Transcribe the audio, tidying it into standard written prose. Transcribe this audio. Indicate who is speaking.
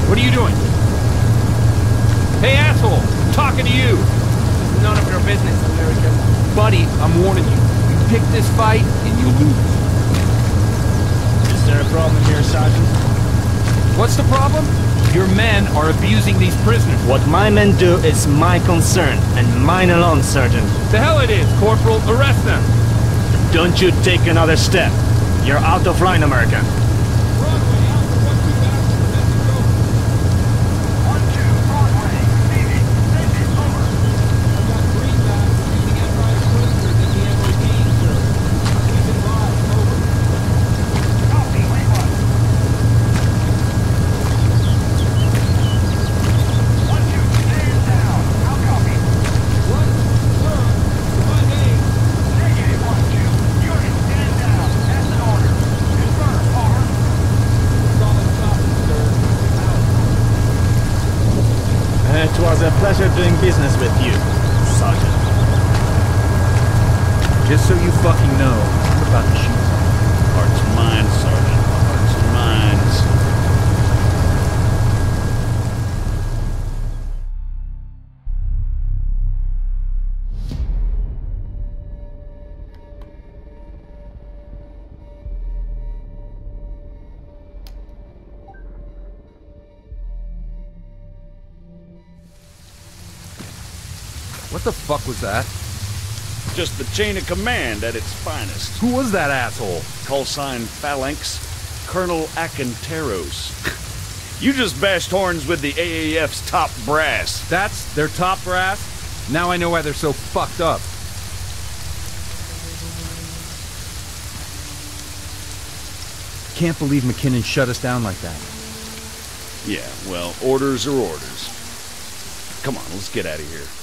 Speaker 1: What are you doing? Hey, asshole! I'm talking to you!
Speaker 2: None of your business, American.
Speaker 1: Buddy, I'm warning you. You pick this fight, and you'll lose.
Speaker 3: Is there a problem here, Sergeant?
Speaker 1: What's the problem? Your men are abusing these prisoners.
Speaker 3: What my men do is my concern, and mine alone, Sergeant.
Speaker 1: The hell it is, Corporal. Arrest them.
Speaker 3: Don't you take another step. You're out of line, American. It was a pleasure doing business with you, Sergeant.
Speaker 1: Just so you fucking know, I'm about to shoot.
Speaker 4: Heart's mine, Sergeant. Heart's mine.
Speaker 1: What the fuck was that?
Speaker 4: Just the chain of command at its finest.
Speaker 1: Who was that asshole?
Speaker 4: Call sign Phalanx, Colonel Akinteros. You just bashed horns with the AAF's top brass.
Speaker 1: That's their top brass? Now I know why they're so fucked up. Can't believe McKinnon shut us down like that.
Speaker 4: Yeah, well, orders are orders. Come on, let's get out of here.